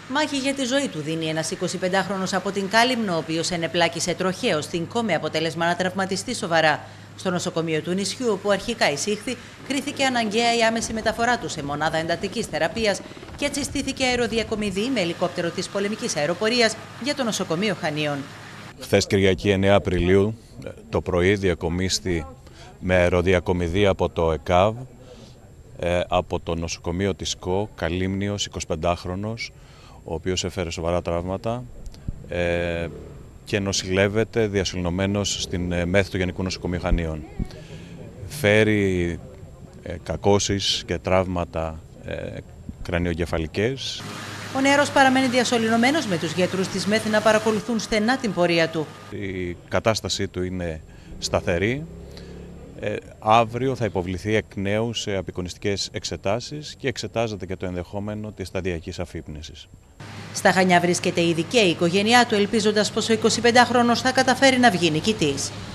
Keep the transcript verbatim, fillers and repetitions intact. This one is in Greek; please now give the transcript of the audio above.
Μάχη για τη ζωή του δίνει ένας εικοσιπεντάχρονος από την Κάλυμνο, ο οποίος ενεπλάκησε τροχαίως στην ΚΟ με αποτέλεσμα να τραυματιστεί σοβαρά. Στο νοσοκομείο του νησιού, όπου αρχικά εισήχθη, κρίθηκε αναγκαία η άμεση μεταφορά του σε μονάδα εντατικής θεραπείας και έτσι στήθηκε αεροδιακομιδή με ελικόπτερο της πολεμικής αεροπορίας για το νοσοκομείο Χανίων. Χθες Κυριακή εννέα Απριλίου το πρωί διακομίστη με αεροδιακομιδή από το ΕΚΑΒ από το νοσοκομείο της ΚΟ, Καλύμνιος, εικοσιπεντάχρονος, ο οποίος έφερε σοβαρά τραύματα ε, και νοσηλεύεται διασωληνωμένος στην ΜΕΘ του Γενικού Νοσοκομείου Χανίων. Φέρει ε, κακώσεις και τραύματα ε, κρανιογκεφαλικές. Ο νεαρός παραμένει διασωληνωμένος με τους γιατρούς της ΜΕΘ να παρακολουθούν στενά την πορεία του. Η κατάστασή του είναι σταθερή. Ε, αύριο θα υποβληθεί εκ νέου σε απεικονιστικές εξετάσεις και εξετάζεται και το ενδεχόμενο της σταδιακής αφύπνισης. Στα Χανιά βρίσκεται ήδη και η οικογένειά του, ελπίζοντας πως ο εικοσιπεντάχρονος θα καταφέρει να βγει νικητής.